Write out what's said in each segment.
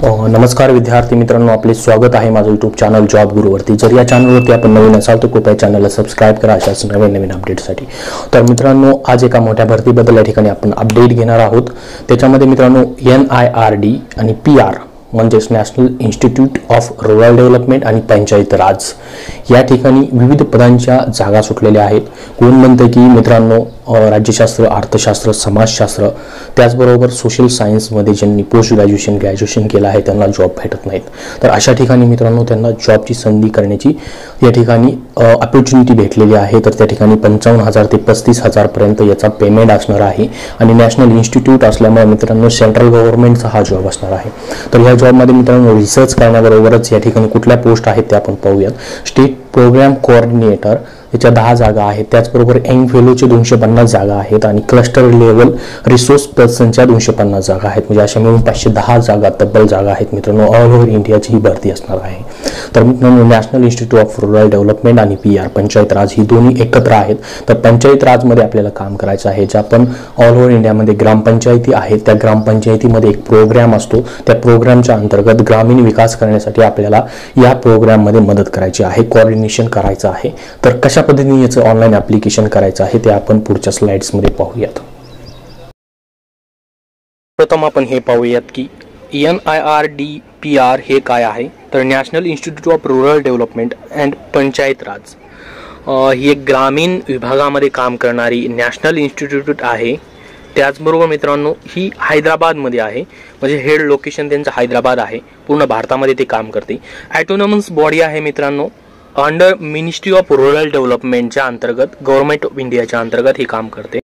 नमस्कार विद्यार्थी मित्रांनो, आपले स्वागत आहे माझं यूट्यूब चॅनल जॉब गुरुवरती। जर या चॅनलवरती आपण नवीन असाल तर कृपया चॅनलला सबस्क्राइब करा अशाच नवीन अपडेटसाठी। तर मित्रांनो, आज एका मोठ्या भरतीबद्दल या ठिकाणी आपण अपडेट घेणार आहोत। त्याच्यामध्ये मित्रांनो NIRD आणि PR म्हणजेच National Institute of Rural Development आणि पंचायत राज या ठिकाणी विविध पदांच्या जागा सुटलेल्या आहेत। कोण म्हणते की मित्रांनो राज्यशास्त्र, अर्थशास्त्र, समाजशास्त्र त्याचबरोबर सोशल सायन्समध्ये ज्यांनी पोस्ट ग्रॅज्युएशन केलं आहे त्यांना जॉब भेटत नाहीत। तर अशा ठिकाणी मित्रांनो त्यांना जॉबची संधी करण्याची या ठिकाणी अपॉर्च्युनिटी भेटलेली आहे। तर त्या ठिकाणी 55,000 ते 35,000 पर्यंत याचा पेमेंट असणार आहे आणि नॅशनल इन्स्टिट्यूट असल्यामुळे मित्रांनो सेंट्रल गव्हर्नमेंटचा हा जॉब असणार आहे। तर या जॉबमध्ये मित्रांनो रिसर्च करण्याबरोबरच या ठिकाणी कुठल्या पोस्ट आहेत ते आपण पाहूयात। स्टेट प्रोग्राम कोऑर्डिनेटर याच्या 10 जागा आहेत, त्याचबरोबर यंग फेलोचे 250 जागा आहेत आणि क्लस्टर लेवल रिसोर्स पर्सनच्या 250 जागा आहेत। म्हणजे अशा मिळून 510 जागा तब्बल जागा आहेत मित्रांनो। ऑल ओव्हर इंडियाची ही भरती असणार आहे। तर मित्रांनो National Institute of Rural Development आणि PR पंचायत राज ही दोन्ही एकत्र आहेत। तर पंचायत राजमध्ये आपल्याला काम करायचं आहे। जे आपण ऑल ओव्हर इंडियामध्ये ग्रामपंचायती आहेत त्या ग्रामपंचायतीमध्ये एक प्रोग्राम असतो, त्या प्रोग्रामच्या अंतर्गत ग्रामीण विकास करण्यासाठी आपल्याला या प्रोग्राममध्ये मदत करायची आहे, कोऑर्डिनेशन करायचं आहे। तर कशा पद्धतीने याचं ऑनलाइन ॲप्लिकेशन करायचं आहे ते आपण पुढच्या स्लाइड्समध्ये पाहूयात। प्रथम आपण हे पाहूयात की NIRD PR हे काय आहे। तर National Institute of Rural Development and Panchayat Raj ही एक ग्रामीण विभागामध्ये काम करणारी नॅशनल इन्स्टिट्यूट आहे। त्याचबरोबर मित्रांनो ही हैदराबादमध्ये आहे, म्हणजे हेड लोकेशन त्यांचं हैदराबाद आहे। पूर्ण भारतामध्ये ते काम करते। ऑटोनॉमस बॉडी आहे मित्रांनो, अंडर मिनिस्ट्री ऑफ रूरल डेव्हलपमेंटच्या अंतर्गत, गव्हर्नमेंट ऑफ इंडियाच्या अंतर्गत ही काम करते।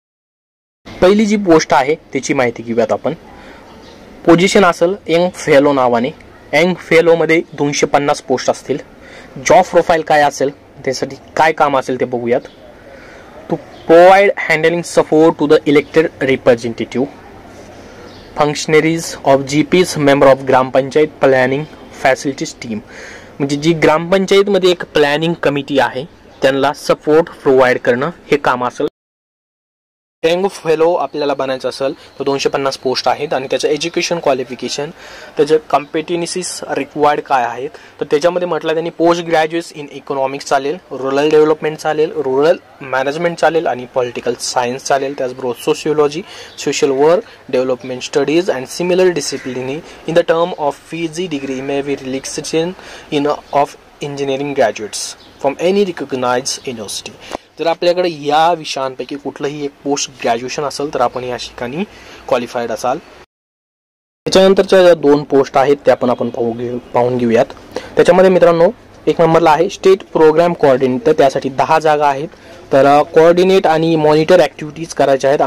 पहिली जी पोस्ट आहे त्याची माहिती घेऊयात आपण। पोझिशन असेल यंग फेलो नावाने। यंग फेलोमध्ये 250 पोस्ट असतील। जॉब प्रोफाईल काय असेल, त्यासाठी काय काम असेल ते बघूयात। To provide handling support to the elected representative functionaries of GPs member of gram panchayat planning facilities team. म्हणजे जी ग्रामपंचायतमध्ये एक प्लॅनिंग कमिटी आहे त्यांना सपोर्ट प्रोव्हाइड करणं हे काम असेल। यंग फेलो आपल्याला बनायचं असेल तर 250 पोस्ट आहेत आणि त्याचं एज्युकेशन क्वालिफिकेशन, त्याचे कॉम्पिटन्सीज रिक्वायर्ड काय आहेत तर त्याच्यामध्ये म्हटलं त्यांनी पोस्ट ग्रॅज्युएट्स इन इकॉनॉमिक्स चालेल, रूरल डेव्हलपमेंट चालेल, रूरल मॅनेजमेंट चालेल आणि पॉलिटिकल सायन्स चालेल। त्याचबरोबर sociology, social work, development studies and similar disciplines in the term of PG degree may be relaxation in of engineering graduates from any recognised university. जर आपल्याकडे या विषयांपैकी कुठलंही एक पोस्ट ग्रॅज्युएशन असेल तर आपण या ठिकाणी क्वालिफाईड असाल। त्याच्यानंतरच्या ज्या 2 पोस्ट आहेत त्या पण आपण पाहून घेऊयात। त्याच्यामध्ये मित्रांनो एक नंबरला आहे स्टेट प्रोग्राम कोऑर्डिनेटर, त्यासाठी 10 जागा आहेत। तर कोऑर्डिनेट आणि मॉनिटर ॲक्टिव्हिटीज करायच्या आहेत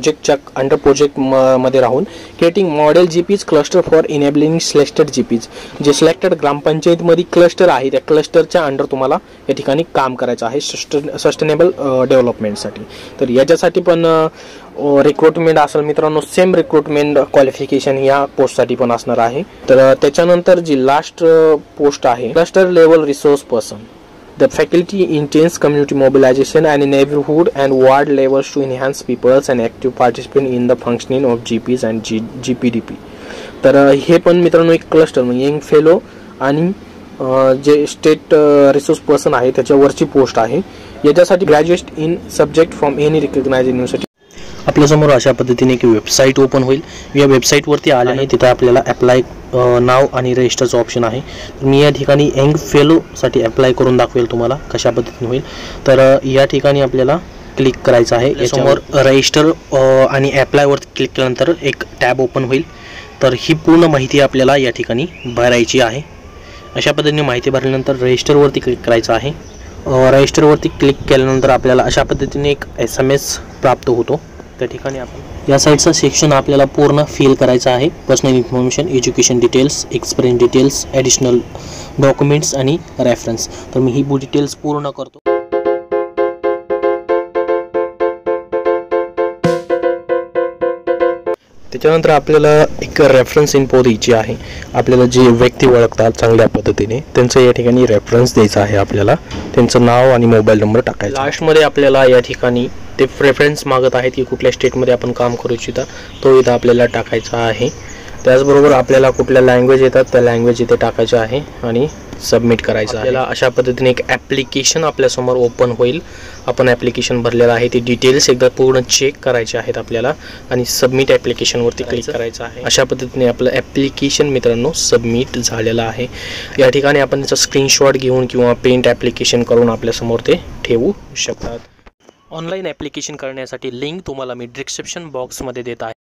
अंडर प्रोजेक्ट मध्ये राहून। Creating model GPs cluster for enabling selected GPs, जे सिलेक्टेड ग्रामपंचायतमध्ये क्लस्टर आहे त्या क्लस्टरच्या अंडर तुम्हाला या ठिकाणी काम करायचं आहे सस्टेनेबल डेव्हलपमेंटसाठी। तर याच्यासाठी पण रिक्रुटमेंट असेल मित्रांनो, सेम रिक्रुटमेंट क्वालिफिकेशन या पोस्टसाठी पण असणार आहे। तर त्याच्यानंतर जी लास्ट पोस्ट आहे cluster level resource person, the faculty intends community mobilization and neighborhood and ward levels to enhance people's and active participation in the functioning of GPs and GPDP। तर हे पण मित्रांनो एक क्लस्टर म्हणजे यंग फेलो आणि जे state resource person आहे त्याच्यावरची post आहे। याच्यासाठी graduate in subject from any recognised university. आपल्यासमोर अशा पद्धतीने एक वेबसाईट ओपन होईल। या वेबसाईटवरती आले आहे, तिथं आपल्याला अप्लाय नाव आणि रजिस्टरचं ऑप्शन आहे। मी या ठिकाणी यंग फेलोसाठी अप्लाय करून दाखवेल तुम्हाला कशा पद्धतीने होईल। तर या ठिकाणी आपल्याला क्लिक करायचं आहे। याच्यावर रजिस्टर आणि अप्लायवरती क्लिक केल्यानंतर एक टॅब ओपन होईल। तर ही पूर्ण माहिती आपल्याला या ठिकाणी भरायची आहे। अशा पद्धतीने माहिती भरल्यानंतर रजिस्टरवरती क्लिक करायचं आहे। रजिस्टरवरती क्लिक केल्यानंतर आपल्याला अशा पद्धतीने एक SMS प्राप्त होतो। त्या ठिकाणी आपण या साईडचा सेक्शन आपल्याला पूर्ण फिल करायचा आहे। Personal information, education details, experience details, additional documents आणि रेफरन्स। तर मी ही डिटेल्स पूर्ण करतो। त्याच्यानंतर आपल्याला एक रेफरन्स इन्फो द्यायची आहे। आपल्याला जे व्यक्ती ओळखतात चांगल्या पद्धतीने त्यांचं या ठिकाणी रेफरन्स द्यायचा आहे। आपल्याला त्यांचं नाव आणि मोबाईल नंबर टाकायचा। लास्टमध्ये आपल्याला या ठिकाणी ते प्रेफरन्स मागत आहेत की कुठल्या स्टेटमध्ये आपण काम करू इच्छिता तो इथं आपल्याला टाकायचा आहे। त्याचबरोबर आपल्याला कुठल्या लँग्वेज येतात त्या लँग्वेज इथे टाकायच्या आहे आणि सबमिट करायचं आहे. आपल्याला अशा पद्धतीने एक ॲप्लिकेशन आपल्यासमोर ओपन होईल. आपण ॲप्लिकेशन भरलेलं आहे ती डिटेल्स एकदा पूर्ण चेक करायचे आहेत आपल्याला आणि सबमिट ॲप्लिकेशनवरती क्लिक करायचं आहे. अशा पद्धतीने आपलं ॲप्लिकेशन मित्रांनो सबमिट झालेलं आहे. या ठिकाणी आपण त्याचा स्क्रीनशॉट घेऊन किंवा पेंट ॲप्लिकेशन करून आपल्यासमोर ते ठेवू शकतात. ऑनलाईन ॲप्लिकेशन करण्यासाठी लिंक तुम्हाला मी डिस्क्रिप्शन बॉक्समध्ये देत आहे.